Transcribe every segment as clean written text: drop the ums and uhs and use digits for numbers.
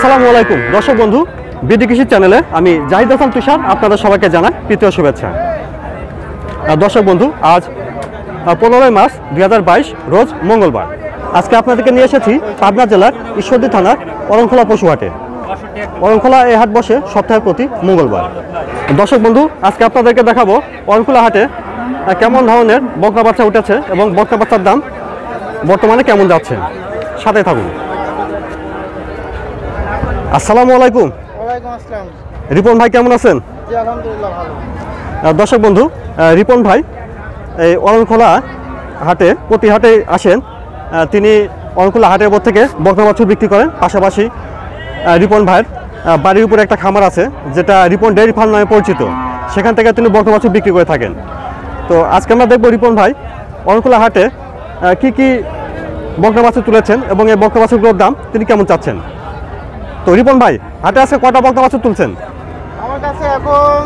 আসসালামু আলাইকুম দর্শক বন্ধু, বিডি কৃষি চ্যানেলে আমি জাহিদ হাসান তুষার আপনাদের সবাইকে জানাই প্রীতীয় শুভেচ্ছা। দর্শক বন্ধু, আজ 15 মার্চ 2022 রোজ মঙ্গলবার। আজকে আপনাদেরকে নিয়ে এসেছি পাবনা জেলার ঈশ্বরদী থানার অরণখোলা পশুহাটে। অরণখোলা এই হাট বসে সপ্তাহের প্রতি মঙ্গলবার। দর্শক বন্ধু, আজকে আপনাদেরকে দেখাবো অরণখোলা হাটে কেমন ধরনের বকনা বাচ্চা উঠেছে এবং বকনা বাচ্চার দাম বর্তমানে কেমন যাচ্ছে। সাথে থাকুন। আসসালামু আলাইকুম। ওয়ালাইকুম আসসালাম। রিপন ভাই কেমন আছেন? জি আলহামদুলিল্লাহ ভালো। দর্শক বন্ধু, রিপন ভাই এই অরণখোলা হাটে প্রতি হাটে আসেন। তিনি অরণখোলা হাটের উপর থেকে বকনা বাছুর বিক্রি করেন। পাশাপাশি রিপন ভাইয়ের বাড়ির উপরে একটা খামার আছে যেটা রিপন ডেয়ারি ফার্ম নামে পরিচিত, সেখান থেকে তিনি বকনা বাছুর বিক্রি করে থাকেন। তো আজকে আমরা দেখব রিপন ভাই অরণখোলা হাটে কি কি বকনা বাছুর তুলেছেন এবং এই বকনা বাছুরগুলোর দাম তিনি কেমন চাচ্ছেন। তো রিপন ভাই, হাটে আজকে কটা বকনা বাছুর তুলছেন? আমার কাছে এখন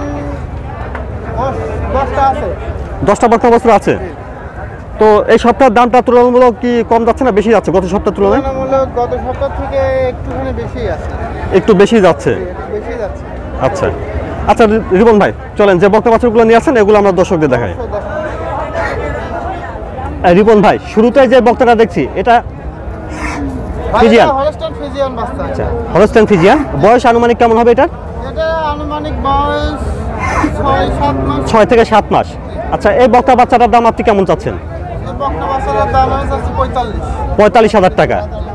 10টা আছে। 10টা বকনা বাছুর আছে। তো এই সপ্তাহের দামটা তুলনামূলক কি কম যাচ্ছে না বেশি যাচ্ছে গত সপ্তাহের তুলনায়? তুলনামূলক গত সপ্তাহ থেকে একটুখানি বেশি আছে। একটু বেশি যাচ্ছে। বেশি যাচ্ছে। আচ্ছা আচ্ছা রিপন ভাই, চলেন যে বকনা বাছুরগুলো নিয়ে আসেন এগুলো আমরা দর্শকদের দেখাই। রিপন ভাই, শুরুতে যে বকনাটা দেখছি এটা ফিজিয়ান। হলস্টাইন ফিজিয়ান বাচ্চা। আচ্ছা, হলস্টাইন ফিজিয়ান। বয়স আনুমানিক কেমন হবে এটার? এটা আনুমানিক বয়স 6-7 মাস। 6 থেকে 7 মাস। আচ্ছা, এই বকনা বাচ্চাটার দাম আপনি কেমন চাচ্ছেন? এই বকনা বাচ্চাটার দাম আছে 45। 45,000 টাকা।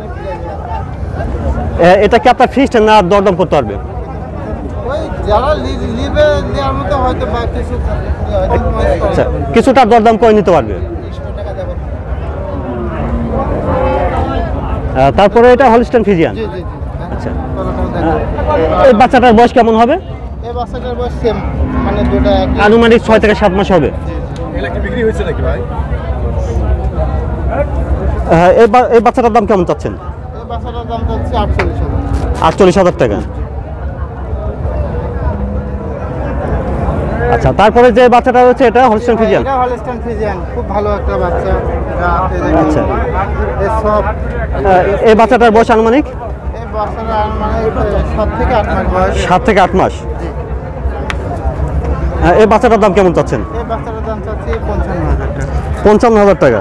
এটা কি আপনার ফিক্সড না দরদাম করতে পারবে? ওই যারা লিবে দেওয়ার মতো হয়তো বা কিছু আচ্ছা, কিছুটা দরদাম করে নিতে পারবে। তারপরে এটা হলস্টাইন ফিজিয়ান। জি জি জি। আচ্ছা, এই বাচ্চাটার বয়স কেমন হবে? এই বাচ্চাটার বয়স সেম, মানে দুটো একই। আনুমানিক 6 থেকে 7 মাস হবে। এগুলা কি বিক্রি হয়েছে নাকি ভাই? এই বাচ্চাটার দাম কেমন চাচ্ছেন? এই বাচ্চাটার দাম হচ্ছে 48,000। 48,000 টাকা। আচ্ছা, তারপরে যে বাচ্চাটা হচ্ছে এটা হলস্টাইন ফিজিয়ান। এটা হলস্টাইন ফিজিয়ান, খুব ভালো একটা বাচ্চা। আচ্ছা। এই সব এই বাচ্চাটার বয়স আনুমানিক এই বাচ্চাটার মানে 7 থেকে 8 মাস বয়স। 7 থেকে 8 মাস। এই বাচ্চাটার দাম কেমন চাচ্ছেন? এই বাচ্চাটার দাম চাচ্ছি 55,000 টাকা। 55,000 টাকা।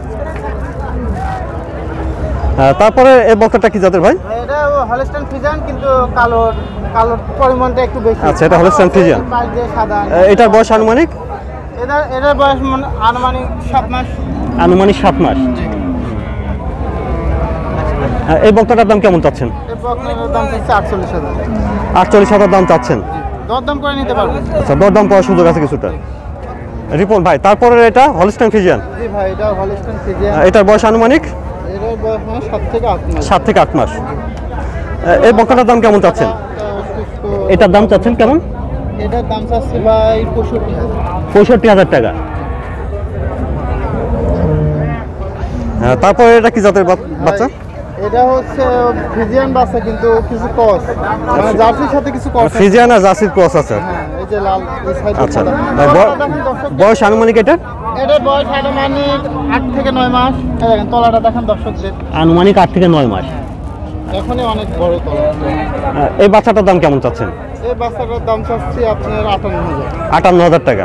তারপরে এই বকনাটা কি জাতের ভাই? এটা হলস্টাইন ফিজিয়ান, কিন্তু কালোর পরিমাণটা একটু বেশি। আচ্ছা, এটা হলস্টাইন ফিজিয়ান। পাশ দিয়ে সাদা। এটার বয়স আনুমানিক? এটার বয়স আনুমানিক 7 মাস। আনুমানিক 7 মাস। এই বকনাটার দাম কেমন চাচ্ছেন? এই বকনাটার দাম হচ্ছে 48,000। 48,000 দাম চাচ্ছেন। দরদাম করে নিতে পারবেন। আচ্ছা, দরদাম করার সুযোগ আছে কিছুটা। রিপন ভাই, তারপরে এটা হলস্টাইন ফিজিয়ান। জি ভাই, এটা হলস্টাইন ফিজিয়ান। এটার বয়স আনুমানিক এটার বয়স 7 থেকে 8 মাস। 7 থেকে 8 মাস। এই বকনাটার দাম কেমন চাচ্ছেন? এটার দাম চাচ্ছেন কেমন? এটার দাম চাচ্ছি ভাই 65,000। 65,000 টাকা। তারপরে এটা কি জাতের বাচ্চা? এটা হচ্ছে ফিজিয়ান বাচ্চা, কিন্তু কিছু ক্রস, মানে জার্সির সাথে কিছু ক্রস। ফিজিয়ান আর জার্সির ক্রস আছে। হ্যাঁ, এই যে লাল এই সাইডে আচ্ছা, সাদা। বয়স আনুমানিক এটা? এটার বয়স আনুমানিক 8 থেকে 9 মাস। এই দেখেন তলাটা দেখেন দর্শকদের, আনুমানিক 8 থেকে 9 মাস। এখনই অনেক বড় তলা। এই বাচ্চাটার দাম কেমন চাচ্ছেন? এই বাচ্চাটার দাম চাচ্ছি আপনার 58,000। 58,000 টাকা।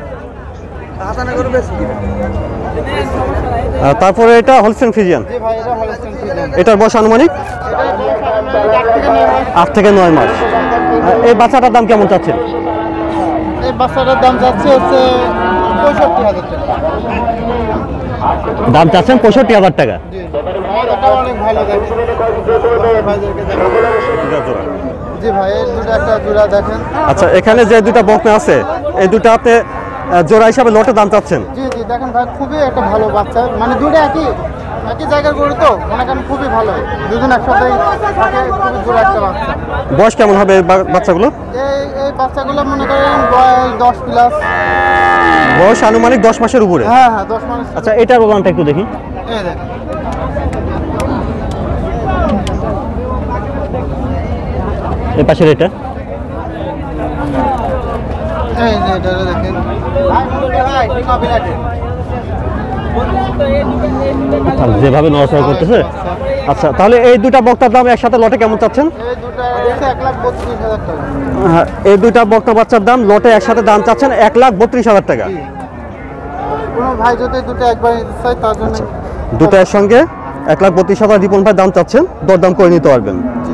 তারপরে এটা হলস্টাইন ফিজিয়ান। জি ভাই, এটা হলস্টাইন ফিজিয়ান। এটার বয়স আনুমানিক এটার বয়স আনুমানিক 8 থেকে 9 মাস। 8 থেকে 9 মাস। এই বাচ্চাটার দাম কেমন চাচ্ছেন? এই বাচ্চাটার দাম যাচ্ছে হচ্ছে 65,000 টাকা। দাম চাচ্ছেন 65,000 টাকা। জি, এটা অনেক ভালো দেখেন। ভাইদেরকে দেখেন। জি ভাই, এই দুটো একটা জোড়া দেখেন। আচ্ছা, এখানে যে দুটা বকনা আছে এই দুটাতে জোড়া হিসাবে লটে দাম চাচ্ছেন? জি জি, দেখেন ভাই, খুবই একটা ভালো বাচ্চা, মানে দুটো একই জায়গার গরু তো, মনে করেন খুবই ভালো। দুজন একসাথে থাকে, খুবই জোড়া একটা বাচ্চা। বয়স কেমন হবে এই বাচ্চাগুলো? এই বাচ্চাগুলো মনে করেন বয়স 10 প্লাস। বয়স আনুমানিক 10 মাসের উপরে। হ্যাঁ হ্যাঁ, 10 মাস। আচ্ছা, এটার ওলানটা একটু দেখি। এই দেখেন, এই পাশের এটা এই যে এটা দেখেন। যেভাবে নড়াচড়া করতেছে আচ্ছা, তাহলে এই দুটা বক্তার দাম একসাথে লটে কেমন চাচ্ছেন? এই দুটা হচ্ছে 1,32,000 টাকা। হ্যাঁ, এই দুইটা বক্তা বাচ্চার দাম লটে একসাথে দাম চাচ্ছেন 1,32,000 টাকা। জি। কোনো ভাই যদি দুটো একবার নিতে চায় তার জন্য দুটো একসঙ্গে 1,32,000 রিপন ভাই দাম চাচ্ছেন, দরদাম করে নিতে পারবেন। জি।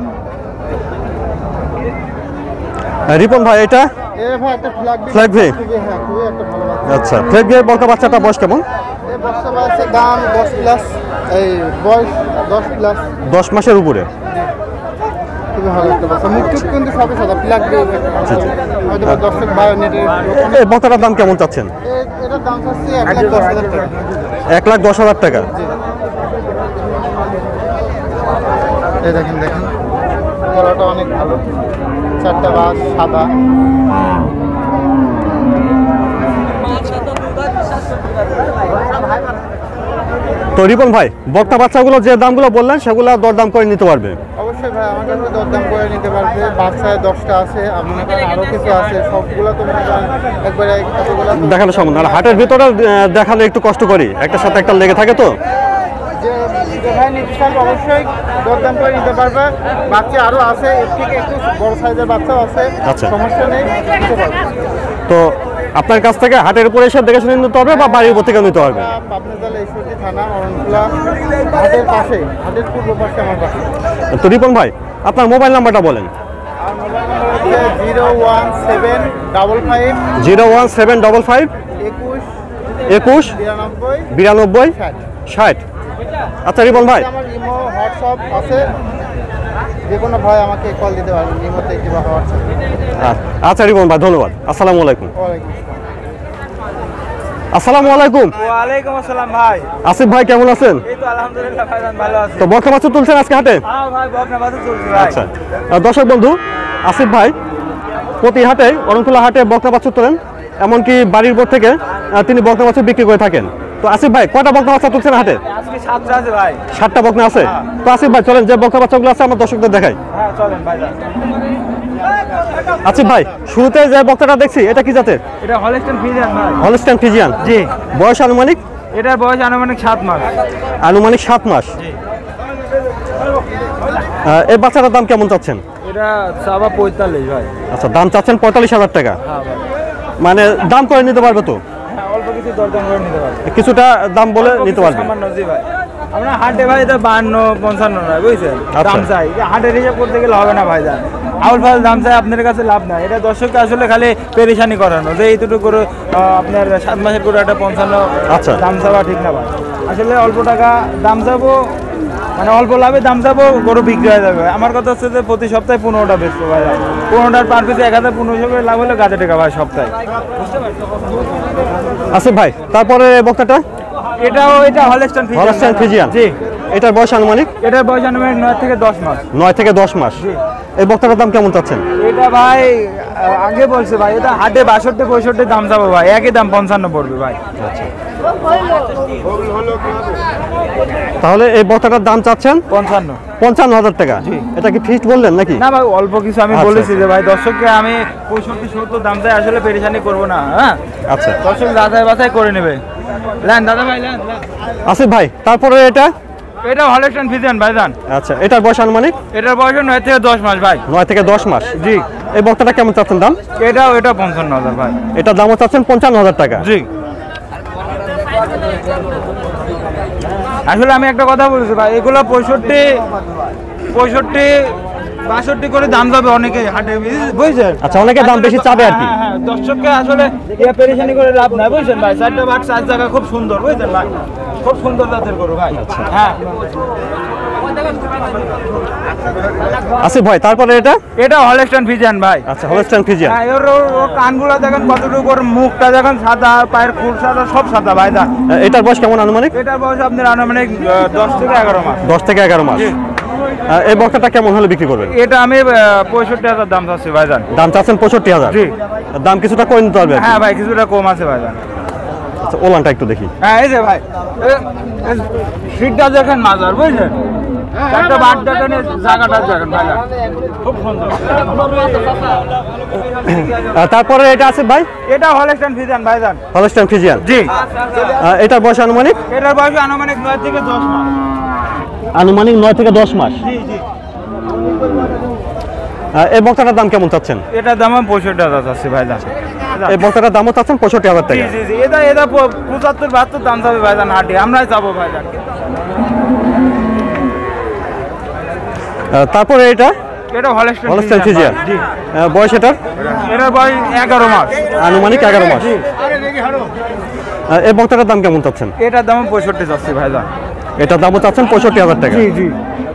রিপন ভাই এটা এই ভাই একটা ফ্ল্যাগ ভি? খুবই একটা ভালো বাচ্চা। আচ্ছা, ফ্ল্যাগ ভি বক্তা বাচ্চাটা বয়স কেমন? এই বাচ্চা বাচ্চার দাম 10 প্লাস, এই বয়স 10 প্লাস। 10 মাসের উপরে। খুবই ভালো একটা বাচ্চা, মুখ টুক কিন্তু সবই সাদা, ফ্ল্যাগ দিয়ে হয়তো বা দর্শক বায়োনেটের এই বক্তাটার দাম কেমন চাচ্ছেন? এটার দাম হচ্ছে 1,10,000 টাকা। 1,10,000 টাকা। জি। এই দেখেন দেখেন গলাটা অনেক ভালো, 4টা বাস সাদা। তো রিপন ভাই, বক্তা বাচ্চাগুলো যে দামগুলো বললেন সেগুলো দরদাম করে নিতে পারবে। অবশ্যই ভাই আমার কাছে দরদাম করে নিতে পারবে। বাচ্চায় 10টা আছে, মনে করেন আরও কিছু আছে, সবগুলো তো মনে করেন একবারে এতগুলো তো দেখানো সম্ভব না, আর হাটের ভিতরে দেখালে একটু কষ্ট করি, একটার সাথে একটা লেগে থাকে তো। যে ভাই নিতে চান অবশ্যই দরদাম করে নিতে পারবে। বাচ্চা আরও আছে, এর থেকে একটু বড় সাইজের বাচ্চাও আছে, আচ্ছা। সমস্যা নেই, নিতে পারবে। তো আপনার কাছ থেকে হাটের উপরে এসে দেখে শুনে নিতে হবে বা বাড়ির উপর থেকে নিতে পারবে? পাবনা জেলা ঈশ্বরদী থানা, অরণখোলা হাটের পাশে, হাটের পূর্ব পাশে আমার বাসা। তো রিপন ভাই, আপনার মোবাইল নাম্বারটা বলেন। আর মোবাইল নাম্বার হচ্ছে 01755 01755 21 21 92 92 60। আচ্ছা রিপন ভাই, আমার ইমো হোয়াটসঅ্যাপ আছে, যে কোনো ভাই আমাকে কল দিতে পারবেন ইমোতে কিংবা হোয়াটসঅ্যাপে। আচ্ছা রিপন ভাই, ধন্যবাদ। আসসালামু আলাইকুম। ওয়ালাইকুম আসসালাম। আসসালামু আলাইকুম। ওয়ালাইকুম আসসালাম ভাই। আসিফ ভাই কেমন আছেন? এই তো আলহামদুলিল্লাহ ভাইজান ভালো আছি। তো বক্তা বাচ্চা তুলছেন আজকে হাটে? হ্যাঁ ভাই বকনা বাজে চলছে ভাই। আচ্ছা, দর্শক বন্ধু, আসিফ ভাই প্রতি হাটে, অরণখোলা হাটে বক্তা বাচ্চা তোলেন, এমনকি বাড়ির উপর থেকে তিনি বক্তা বাচ্চা বিক্রি করে থাকেন। তো আসিফ ভাই কয়টা বক্তা বাচ্চা তুলছেন হাটে? আজকে 7টা আছে ভাই। 7টা বকনা আছে। তো আসিফ ভাই চলেন, যে বক্তা বাচ্চাগুলো আছে আমার দর্শকদের দেখাই। হ্যাঁ চলেন ভাইজান। আসিফ ভাই, শুরুতে যে বক্তাটা দেখছি এটা কি জাতের? এটা হলস্টাইন ফ্রিজিয়ান ভাই। Holstein Friesian. জি। বয়স আনুমানিক? এটার বয়স আনুমানিক 7 মাস। আনুমানিক 7 মাস। এই বাচ্চাটার দাম কেমন চাচ্ছেন? এটা সাবা 45 ভাই। আচ্ছা, দাম চাচ্ছেন 45,000 টাকা। হ্যাঁ ভাই। মানে দাম করে নিতে পারবে তো? হ্যাঁ অল্প কিছু দরদাম করে নিতে পারবে। কিছুটা দাম বলে নিতে পারবে। সামান্য জি ভাই। আমরা হাটে ভাই এটা 52-55 নয় বুঝছেন, আচ্ছা। দাম চাই। হাটের হিসাব করতে গেলে হবে না ভাইজান। আউল ফাল দাম চাই আপনার কাছে লাভ নাই। এটা দর্শককে আসলে খালি পেরেশানি করানো যে এইটুকু করে আপনার 7 মাসের করে একটা 55 আচ্ছা। দাম চাওয়া ঠিক না ভাই। আসলে অল্প টাকা দাম চাবো, মানে অল্প লাভে দাম চাবো, গরু বিক্রি হয়ে যাবে। আমার কথা হচ্ছে যে প্রতি সপ্তাহে 15টা বেচবো ভাই। 15টার পার পিছু 1,500 করে লাভ হলে গাছে টাকা ভাই সপ্তাহে। আসিফ ভাই, তারপরে বক্তাটা এটা হলস্টাইন হলস্টাইন ফ্রিজিয়ান। জি। এটার বয়স আনুমানিক? এটার বয়স আনুমানিক 9 থেকে 10 মাস। 9 থেকে 10 মাস। এই বক্তাটার দাম কেমন চাচ্ছেন? এটা ভাই আগে বলছে ভাই, এটা হাটে 62-65 দাম যাবো ভাই, একই দাম 55 পড়বে ভাই। তাহলে এই বক্তাটার দাম চাচ্ছেন 55 টাকা। এটা কি ফিক্সড বললেন নাকি? না ভাই, অল্প কিছু আমি আচ্ছা। বলেছি যে ভাই দর্শককে আমি 65-70 দাম চাই, আসলে পেরেশানি করবো না। হ্যাঁ আচ্ছা, দর্শক যাচাই বাছাই করে নেবে। লেন দাদা ভাই লেন। আসিফ ভাই, তারপরে এটা এটা হলস্টাইন ফ্রিজিয়ান ভাইজান। আচ্ছা, এটার বয়স আনুমানিক? এটার বয়স 9 থেকে 10 মাস ভাই। 9 থেকে 10 মাস। জি। এই বক্তাটা কেমন চাচ্ছেন দাম? এটা 55,000 ভাই। এটার দামও চাচ্ছেন 55,000 টাকা। জি। আসলে আমি একটা কথা বলছি ভাই, এগুলো 65-62 করে দাম যাবে অনেকে হাটে, বুঝছেন? আচ্ছা, অনেকে দাম বেশি চাবে আর কি। হ্যাঁ, হ্যাঁ, দর্শককে আসলে পেরেশানি করে লাভ নাই, বুঝছেন ভাই। 4টা বাট 4 জায়গা খুব সুন্দর, বুঝছেন ভাই, খুব সুন্দর জাতের গরু ভাই। হ্যাঁ আসিফ ভাই, তারপরে এটা হলস্টাইন ফ্রিজিয়ান ভাই। আচ্ছা, হলস্টাইন ফ্রিজিয়ান। হ্যাঁ, ওর কানগুলো দেখেন কতটুকু, ওর মুখটা দেখেন সাদা, পায়ের খুর সাদা, সব সাদা ভাই। এটার বয়স কেমন আনুমানিক? এটার বয়স আপনার আনুমানিক 10 থেকে 11 মাস। 10 থেকে 11 মাস। এই বক্তাটা কেমন হলে বিক্রি করবেন? এটা আমি 65,000 দাম চাচ্ছি ভাইজান। দাম চাচ্ছেন 65,000? জি। দাম কিছুটা করে নিতে পারবে? হ্যাঁ ভাই, কিছুটা কম আছে ভাইজান। আচ্ছা, ওলানটা একটু দেখি। হ্যাঁ এই যে ভাই, সিটটা দেখেন মাজার, বুঝছেন? একটা বাট দেখেন, জায়গাটা দেখেন ভাইজান, খুব সুন্দর। তারপরে এটা আছে ভাই? এটা হলস্টাইন ফ্রিজিয়ান ভাইজান। Holstein Friesian. জি। এটার বয়স আনুমানিক? এটার বয়স আনুমানিক 9 থেকে 10 মাস। আনুমানিক 9 থেকে 10 মাস। জি জি। এই বক্তাটার দাম কেমন চাচ্ছেন? এটার দাম 65,000 আছে ভাইজান। এই বক্তাটার দামও চাচ্ছেন 65,000 জি টাকা। জি জি, এটা 75-72 দাম যাবে ভাইজান হাটে, আমরাই যাবো ভাইজান। তারপরে এটা এটা হলস্টাইন ফ্রিজিয়ান। জি। বয়স এটার? এটার বয়স 11 মাস। আনুমানিক 11 মাস। এই বক্তাটার দাম কেমন চাচ্ছেন? এটার দাম 65 যাচ্ছে ভাইজান। এটার দামও চাচ্ছেন 65,000 টাকা। জি জি।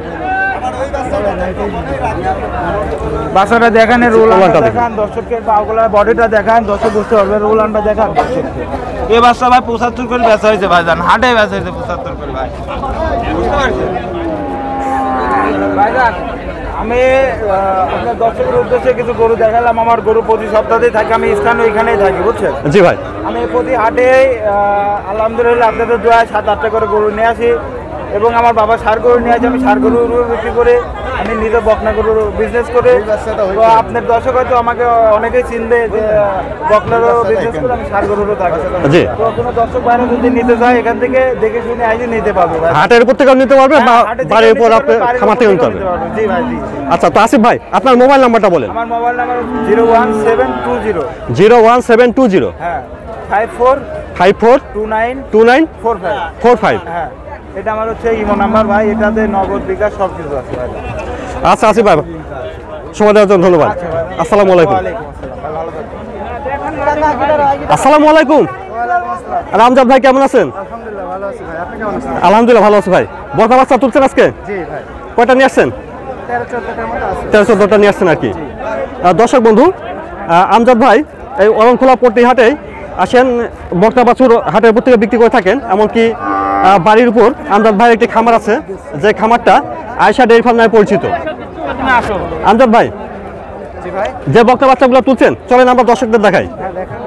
বাচ্চাটা দেখান, রোল ওলানটা দেখান, দর্শকের পাগুলা বডিটা দেখান, দর্শক বুঝতে পারবে, রোলানটা দেখান। এই বাচ্চা ভাই 75 করে বেচা হয়েছে ভাইজান, হাটে বেচা হয়েছে 75 করে ভাই। বুঝতে পারছেন ভাইজান? আমি আপনার দর্শকের উদ্দেশ্যে কিছু গরু দেখালাম। আমার গরু প্রতি সপ্তাহেই থাকে, আমি স্থান ওইখানেই থাকি, বুঝছেন? জি ভাই। আমি প্রতি হাটে আলহামদুলিল্লাহ আপনাদের দোয়া 7-8টা করে গরু নিয়ে আসি, এবং আমার বাবা সার গরু নিয়ে আসে, আমি সার গরু বিক্রি করে আমি নিজে বকনা গরুর বিজনেস করে। তো আপনার দর্শক হয়তো আমাকে অনেকেই চিনবে যে বকনারও বিজনেস করে, আমি সার গরুরও থাকি। জি। তো কোনো দর্শক বাইরে যদি নিতে চায় এখান থেকে দেখে শুনে আইজে নিতে পারবে ভাই। হাটের উপর থেকে নিতে পারবে বা হাটে থেকে বাড়ির উপর নিতে আপনি পারবে, বাড়ির খামার থেকে উপর নিতে থেকেও পারবে। নিতে পারবে। জি ভাই জি। আচ্ছা, তো আসিফ ভাই আপনার মোবাইল নাম্বারটা বলেন। আমার মোবাইল নাম্বার 01720 01720 হ্যাঁ 54 54 29 29 45 45। হ্যাঁ, এটা আমার হচ্ছে ইমো নাম্বার ভাই, এটাতে নগদ বিকাশ সব কিছু আছে ভাই। আচ্ছা আসিফ ভাই, সময় দেওয়ার জন্য ধন্যবাদ। আসসালামু আলাইকুম। ওয়ালাইকুম আসসালাম ভাই, ভালো থাকবেন। আসসালামু আলাইকুম। রামজাদ ভাই কেমন আছেন? আলহামদুলিল্লাহ ভালো আছি ভাই, আপনি কেমন আছেন? আলহামদুলিল্লাহ ভালো আছি ভাই। বড় বাচ্চা তুলছেন আজকে? জি ভাই, কয়টা নিয়ে আসছেন? 13-14টার মতো আছে। 13-14টা নিয়ে আসছেন আর কি। দর্শক বন্ধু, আমজাদ ভাই এই অরণখোলা পট্টি হাটে আসেন, বকনা বাছুর হাটের উপর থেকে বিক্রি করে থাকেন। এমনকি বাড়ির উপর আমজাদ ভাইয়ের একটি খামার আছে, যে খামারটা আয়শা ডেইরি ফার্ম নামে পরিচিত। আমজাদ ভাই, জি ভাই, যে বকনা বাচ্চাগুলো তুলছেন চলেন আমরা দর্শকদের দেখাই। হ্যাঁ দেখান।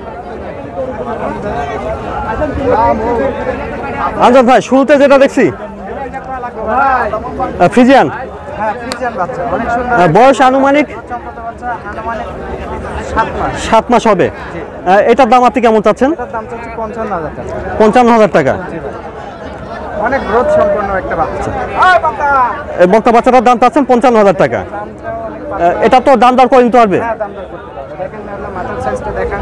আমজাদ ভাই, শুরুতে যেটা দেখছি ফ্রিজিয়ান, হ্যাঁ ফ্রিজিয়ান বাচ্চা, অনেক সুন্দর। বয়স আনুমানিক চম্পতা বাচ্চা, আনুমানিক 7 মাস। 7 মাস হবে। এটার দাম আপনি কেমন চাচ্ছেন? এটার দাম চাচ্ছি 55,000 টাকা। 55,000 টাকা। অনেক গ্রোথ সম্পন্ন একটা বাচ্চা। এই বকনা বাচ্চাটার দাম চাচ্ছেন 55,000 টাকা। এটা তো দাম দর করে নিতে পারবে। হ্যাঁ দাম দর করতে পারবে। দেখেন না মাথার সাইজটা দেখান।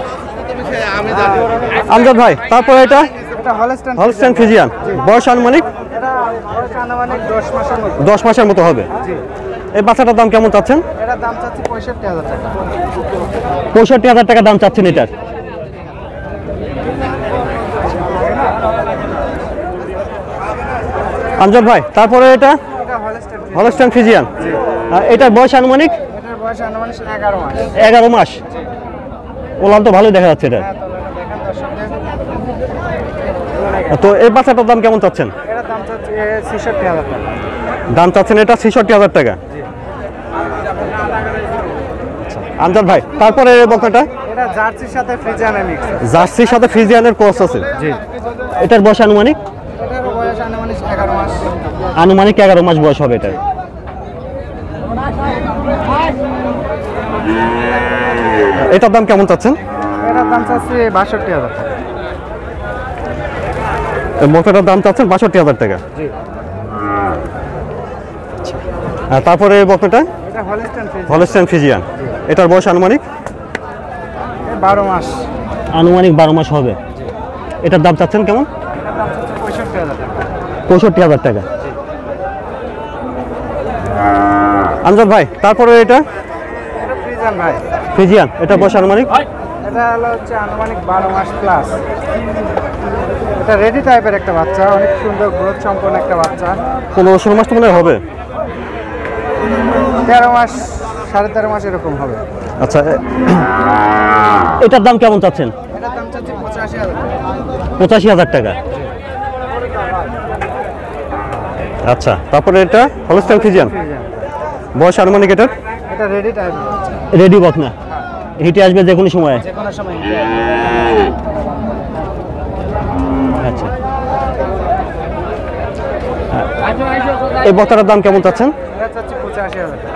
আমজাদ ভাই, তারপরে এটা এটা হলস্টাইন হলস্টাইন ফ্রিজিয়ান, বয়স আনুমানিক এটা বয়স আনুমানিক 10 মাসের মতো। 10 মাসের মতো হবে। জি, এই বাচ্চাটার দাম কেমন চাচ্ছেন? এটার দাম চাচ্ছি 65,000 টাকা। 65,000 টাকা দাম চাচ্ছেন এটার। আমজাদ ভাই, তারপরে এটা এটা হলস্টাইন হলস্টাইন ফ্রিজিয়ান, এটার বয়স আনুমানিক এটার বয়স আনুমানিক 11 মাস। 11 মাস। ওলান তো ভালোই দেখা যাচ্ছে এটা। হ্যাঁ তবে দেখেন দর্শকদের, তো এই বাচ্চাটার দাম কেমন চাচ্ছেন? এটার দাম চাচ্ছি 66,000 টাকা। দাম চাচ্ছেন এটা 66,000 টাকা। আমজাদ ভাই, তারপরে এই বকনাটা এটা জার্সির সাথে ফ্রিজিয়ানের মিক্স। জার্সির সাথে ফ্রিজিয়ানের ক্রস আছে। জি, এটার বয়স আনুমানিক এটার বয়স আনুমানিক 11 মাস। আনুমানিক 11 মাস বয়স হবে এটার। এটার দাম কেমন চাচ্ছেন? এটার দাম চাচ্ছি 62,000 টাকা। মোটাটার দাম চাচ্ছেন 62,000 টাকা। জি, আর তারপরে এই বকনাটা এটা হলস্টাইন ফ্রিজিয়ান, হলস্টাইন ফ্রিজিয়ান, এটার বয়স আনুমানিক 12 মাস। আনুমানিক 12 মাস হবে। এটার দাম চাচ্ছেন কেমন? এটার দাম চাচ্ছি 65,000 টাকা। 65,000 টাকা। আমজাদ ভাই, তারপরে এটা এটা ফ্রিজিয়ান ভাই, ফ্রিজিয়ান, এটা বয়স আনুমানিক এটা হচ্ছে আনুমানিক 12 মাস প্লাস। এটা রেডি টাইপের একটা বাচ্চা, অনেক সুন্দর গ্রোথ সম্পন্ন একটা বাচ্চা। 15-16 মাস তো মনে হয় হবে। 13 মাস, 13.5 মাস এরকম হবে। আচ্ছা, এটার দাম কেমন চাচ্ছেন? এটার দাম চাচ্ছি 85,000 টাকা। 85,000 টাকা। আচ্ছা, তারপরে এটা হলস্টাইন ফ্রিজিয়ান, ফ্রিজিয়ান, বয়স আনুমানিক এটার এটা রেডি টাইপের বাচ্চা, রেডি বকনা, হিটে আসবে যে কোনো সময়। যে কোনো সময়। আচ্ছা, এই বকনাটার দাম কেমন চাচ্ছেন? এটা চাচ্ছি 85,000 টাকা।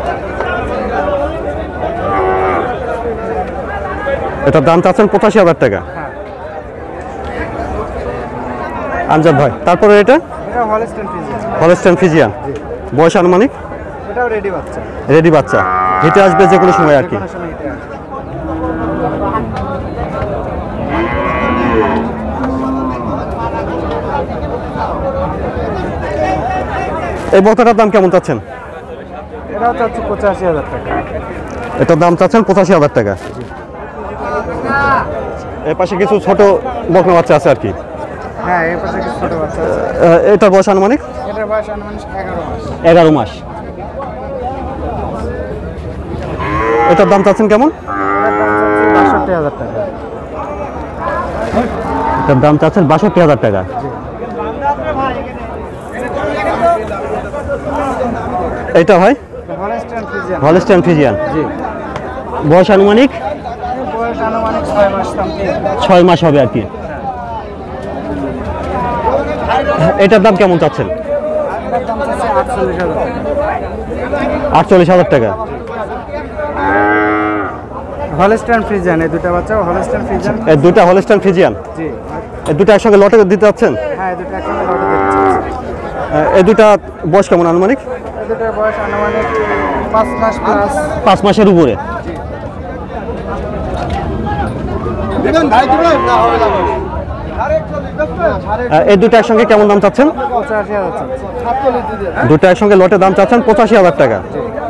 এটার দাম চাচ্ছেন 85,000 টাকা। হ্যাঁ, আমজাদ ভাই, তারপরে এটা এটা হলস্টেইন ফ্রিজিয়ান। হলস্টেইন ফ্রিজিয়ান, বয়স আনুমানিক? এটাও রেডি বাচ্চা। রেডি বাচ্চা, হিটে আসবে যে কোনো সময় আর কি। কোনো সময় এটা এই বকনাটার দাম কেমন চাচ্ছেন? এটাও চাচ্ছি 85,000 টাকা। এটার দাম চাচ্ছেন 85,000 টাকা। এর পাশে কিছু ছোট বকনা বাচ্চা আছে আর কি। হ্যাঁ, এর পাশে কিছু ছোট বাচ্চা আছে। এটার বয়স আনুমানিক? এটার বয়স আনুমানিক 11 মাস। 11 মাস। এটার দাম চাচ্ছেন কেমন? এটার দাম চাচ্ছি 62,000 টাকা। এটার দাম চাচ্ছেন 62,000 টাকা। এটা ভাই হলস্টেইন ফ্রিজিয়ান। হলস্টেইন ফ্রিজিয়ান, জি। বয়স আনুমানিক বয়স আনুমানিক 6 মাস সামথিং। 6 মাস হবে আর কি। এটার দাম কেমন চাচ্ছেন? এটার দাম চাচ্ছি 48,000 টাকা। 48,000 টাকা। হলস্টেইন ফ্রিজিয়ান, এই দুটো বাচ্চা হলস্টেইন ফ্রিজিয়ান। এই দুটা হলস্টেইন ফ্রিজিয়ান, জি। এই দুটো একসঙ্গে লটে দিতে যাচ্ছেন? হ্যাঁ, এই দুটো একসঙ্গে লটে দিতে চাচ্ছি। এই দুটা বয়স কেমন আনুমানিক? এই দুটোর বয়স আনুমানিক 5 মাস প্লাস। 5 মাসের উপরে। এই দুটো একসঙ্গে কেমন দাম চাচ্ছেন? 85,000 চাচ্ছি। দুটো একসঙ্গে লটে দাম চাচ্ছেন 85,000 টাকা।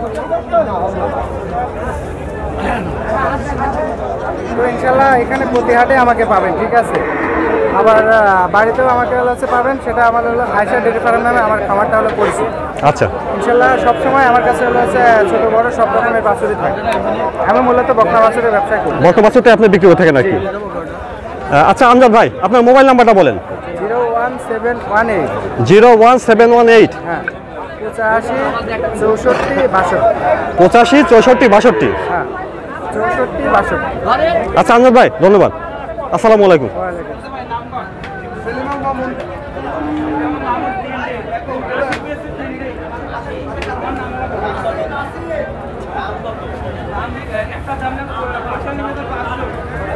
তো ইনশাল্লাহ এখানে প্রতি হাটে আমাকে পাবেন, ঠিক আছে? আবার বাড়িতেও আমাকে হচ্ছে পাবেন, সেটা আমার হলো আয়শা ডেয়ারি ফার্ম নামে আমার খামারটা হলো পরিচিত। আচ্ছা, ইনশাল্লাহ সবসময় আমার কাছে হচ্ছে ছোট বড় সব রকমের বাছুরই থাকে। আমি মূলত বকনা বাছুরের ব্যবসা করি। বর্তমান বাছুরটা আপনি বিক্রি করে থাকেন নাকি? আচ্ছা আমজাদ ভাই, আপনার মোবাইল নাম্বারটা বলেন। 01718 01718 হ্যাঁ 85 64 62 85 64 62। হ্যাঁ 64 62। আচ্ছা আমজাদ ভাই, ধন্যবাদ। আসসালামু আলাইকুম।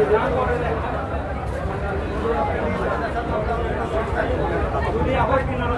একটা